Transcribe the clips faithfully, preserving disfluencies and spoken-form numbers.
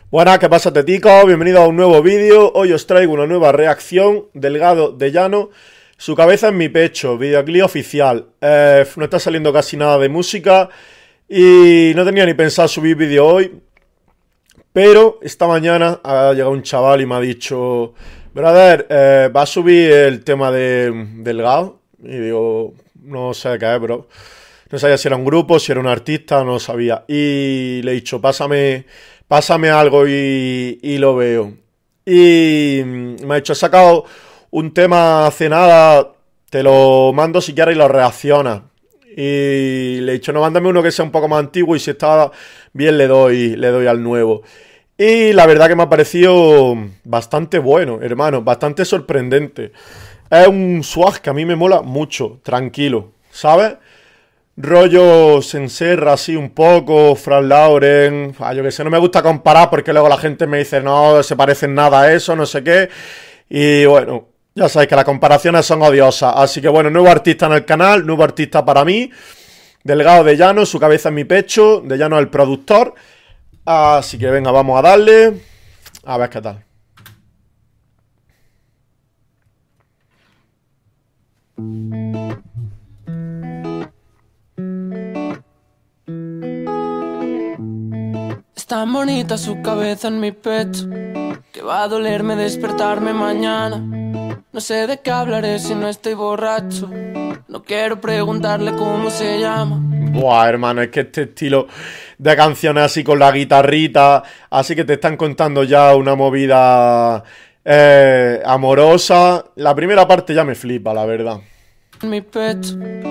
Buenas, ¿qué pasa, teticos? Bienvenidos a un nuevo vídeo. Hoy os traigo una nueva reacción. Delgado de Llano, su cabeza en mi pecho, videoclip oficial. eh, No está saliendo casi nada de música y no tenía ni pensado subir vídeo hoy, pero esta mañana ha llegado un chaval y me ha dicho: brother, eh, ¿va a subir el tema de Delgado? Y digo, no sé qué es, bro. No sabía si era un grupo, si era un artista, no sabía. Y le he dicho, pásame, pásame algo y, y lo veo. Y me ha dicho, he sacado un tema hace nada, te lo mando si quieres y lo reaccionas. Y le he dicho, no, mándame uno que sea un poco más antiguo y si está bien le doy, le doy al nuevo. Y la verdad que me ha parecido bastante bueno, hermano, bastante sorprendente. Es un swag que a mí me mola mucho, tranquilo, ¿sabes? Rollo Senserra así un poco, Frank Lauren, ah, yo que sé, no me gusta comparar porque luego la gente me dice, no, se parecen nada a eso, no sé qué. Y bueno, ya sabéis que las comparaciones son odiosas. Así que bueno, nuevo artista en el canal, nuevo artista para mí. Delgado de Llano, su cabeza en mi pecho, de Llano el productor. Así que venga, vamos a darle. A ver qué tal. Es tan bonita su cabeza en mi pecho que va a dolerme despertarme mañana. No sé de qué hablaré si no estoy borracho. No quiero preguntarle cómo se llama. Buah, hermano, es que este estilo de canciones así con la guitarrita, así que te están contando ya una movida eh, amorosa. La primera parte ya me flipa, la verdad. En mi pecho.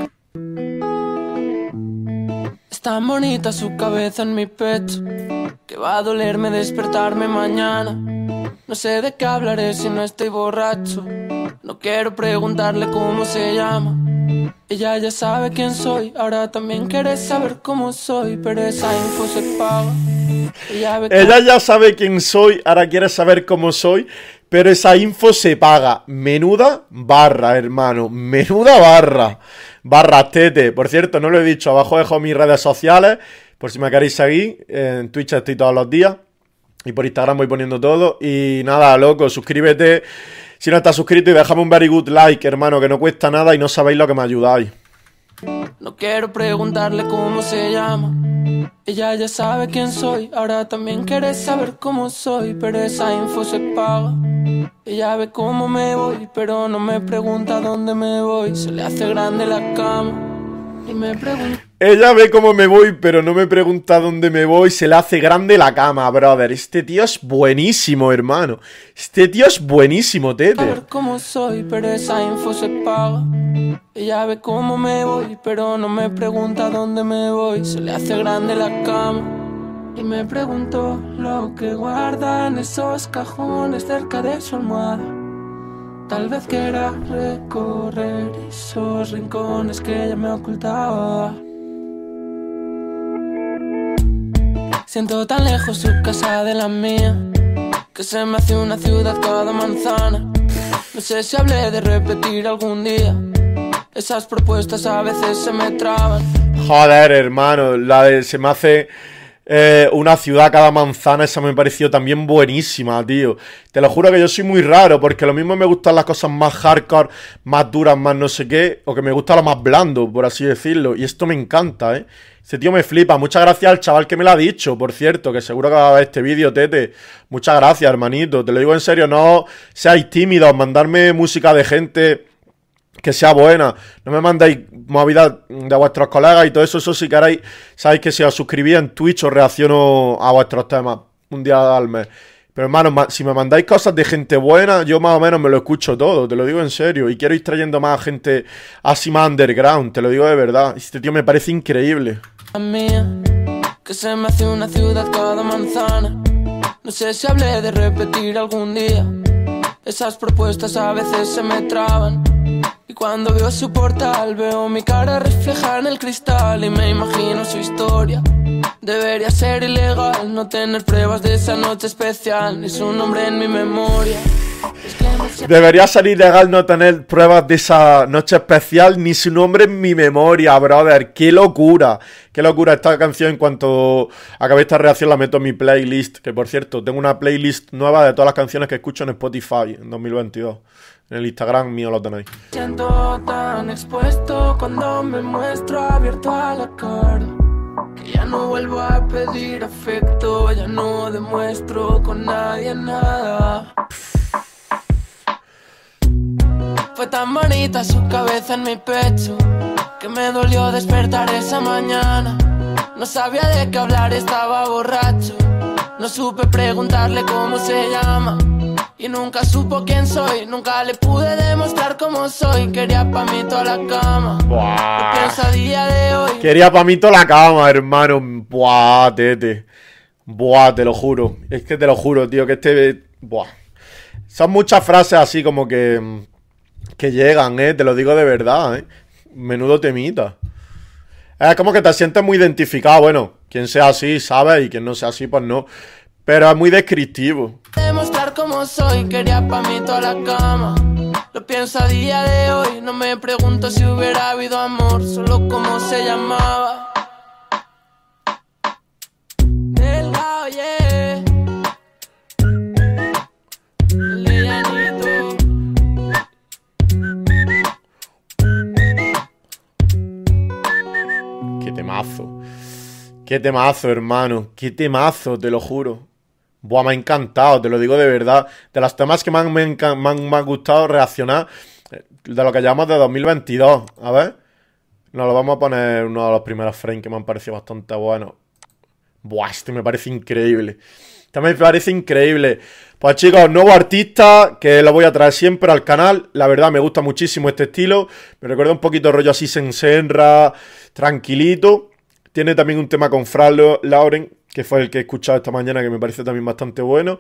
Es tan bonita su cabeza en mi pecho que va a dolerme despertarme mañana. No sé de qué hablaré si no estoy borracho. No quiero preguntarle cómo se llama. Ella ya sabe quién soy, ahora también quiere saber cómo soy, pero esa info se paga. Ella, ve Ella ya sabe quién soy, ahora quiere saber cómo soy, pero esa info se paga. Menuda barra, hermano, menuda barra. Barra tete. Por cierto, no lo he dicho, abajo dejo mis redes sociales, por si me queréis seguir. En Twitch estoy todos los días y por Instagram voy poniendo todo. Y nada, loco, suscríbete si no estás suscrito y déjame un very good like, hermano, que no cuesta nada y no sabéis lo que me ayudáis. No quiero preguntarle cómo se llama. Ella ya sabe quién soy, ahora también quiere saber cómo soy, pero esa info se paga. Ella ve cómo me voy, pero no me pregunta dónde me voy. Se le hace grande la cama y me pregunta. Ella ve cómo me voy, pero no me pregunta dónde me voy. Se le hace grande la cama, brother. Este tío es buenísimo, hermano. Este tío es buenísimo, tete. A ver cómo soy, pero esa info se paga. Ella ve cómo me voy, pero no me pregunta dónde me voy. Se le hace grande la cama y me preguntó lo que guarda en esos cajones cerca de su almohada. Tal vez quiera recorrer esos rincones que ella me ocultaba. Siento tan lejos su casa de la mía que se me hace una ciudad cada manzana. No sé si hablé de repetir algún día. Esas propuestas a veces se me traban. Joder, hermano, la de se me hace eh, una ciudad cada manzana, esa me pareció también buenísima, tío. Te lo juro que yo soy muy raro, porque lo mismo me gustan las cosas más hardcore, más duras, más no sé qué, o que me gusta lo más blando, por así decirlo. Y esto me encanta, ¿eh? Este tío me flipa. Muchas gracias al chaval que me lo ha dicho, por cierto, que seguro que va a ver este vídeo, tete. Muchas gracias, hermanito. Te lo digo en serio, no seáis tímidos, mandarme música de gente que sea buena. No me mandéis movidas de vuestros colegas y todo eso. Eso si queréis, sabéis que si os suscribís en Twitch os reacciono a vuestros temas un día al mes. Pero hermano, si me mandáis cosas de gente buena, yo más o menos me lo escucho todo, te lo digo en serio. Y quiero ir trayendo más gente así más underground, te lo digo de verdad. Este tío me parece increíble. Mía, que se me hace una ciudad cada manzana. No sé si hablé de repetir algún día. Esas propuestas a veces se me traban. Y cuando veo su portal veo mi cara reflejada en el cristal y me imagino su historia. Debería ser ilegal no tener pruebas de esa noche especial, ni su nombre en mi memoria. Debería ser ilegal no tener pruebas de esa noche especial ni su nombre en mi memoria, brother. ¡Qué locura! ¡Qué locura! Esta canción, en cuanto acabe esta reacción, la meto en mi playlist. Que, por cierto, tengo una playlist nueva de todas las canciones que escucho en Spotify en dos mil veintidós. En el Instagram mío lo tenéis. Siento tan expuesto cuando me muestro abierto a la cara. Que ya no vuelvo a pedir afecto, ya no demuestro con nadie nada. Fue tan bonita su cabeza en mi pecho que me dolió despertar esa mañana. No sabía de qué hablar, estaba borracho. No supe preguntarle cómo se llama y nunca supo quién soy. Nunca le pude demostrar cómo soy. Quería pa' mí toda la cama. Buah. Lo pienso a día de hoy. Quería pa' mí toda la cama, hermano. Buah, tete. Buah, te lo juro. Es que te lo juro, tío, que este... Buah. Son muchas frases así como que... Que llegan, eh, te lo digo de verdad, eh. Menudo temita. Es como que te sientes muy identificado. Bueno, quien sea así, sabe, y quien no sea así, pues no. Pero es muy descriptivo. Demostrar cómo soy, quería pa' mí toda la cama. Lo pienso a día de hoy, no me pregunto si hubiera habido amor, solo cómo se llamaba. Delgado, yeah. Lianito. Qué temazo. Qué temazo, hermano. Qué temazo, te lo juro. Buah, me ha encantado, te lo digo de verdad. De los temas que me han, me han, me han, me han gustado reaccionar, de lo que llamamos de dos mil veintidós. A ver. Nos lo vamos a poner uno de los primeros frames que me han parecido bastante buenos. Buah, este me parece increíble. Este me parece increíble. Pues chicos, nuevo artista que lo voy a traer siempre al canal. La verdad me gusta muchísimo este estilo. Me recuerda un poquito rollo así sensenra, tranquilito. Tiene también un tema con Fran Lauren, que fue el que he escuchado esta mañana, que me parece también bastante bueno.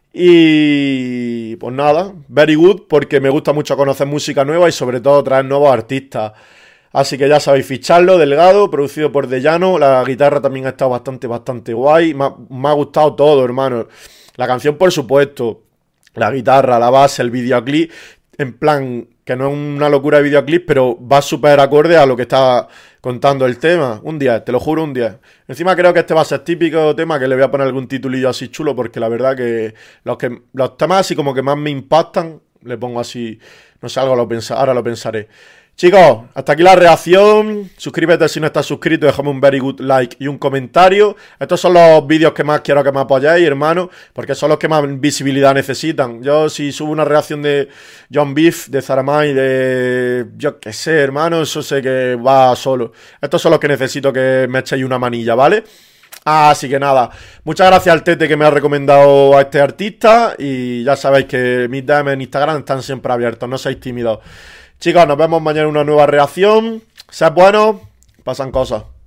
Y pues nada, very good, porque me gusta mucho conocer música nueva y sobre todo traer nuevos artistas. Así que ya sabéis, ficharlo, Delgado, producido por De Llano. La guitarra también ha estado bastante, bastante guay. Me ha, me ha gustado todo, hermano. La canción, por supuesto, la guitarra, la base, el videoclip, en plan, que no es una locura de videoclip, pero va súper acorde a lo que está contando el tema. Un diez, te lo juro, un diez. Encima creo que este va a ser típico tema que le voy a poner algún titulillo así chulo, porque la verdad que los, que, los temas así como que más me impactan, le pongo así, no sé, algo lo pensa, ahora lo pensaré. Chicos, hasta aquí la reacción. Suscríbete si no estás suscrito, déjame un very good like y un comentario. Estos son los vídeos que más quiero que me apoyéis, hermano, porque son los que más visibilidad necesitan. Yo si subo una reacción de John Beef, de Zaramay, de... yo qué sé, hermano, eso sé que va solo. Estos son los que necesito que me echéis una manilla, ¿vale? Así que nada, muchas gracias al Tete que me ha recomendado a este artista. Y ya sabéis que mis D M en Instagram están siempre abiertos, no seáis tímidos. Chicos, nos vemos mañana en una nueva reacción. Sed buenos, pasan cosas.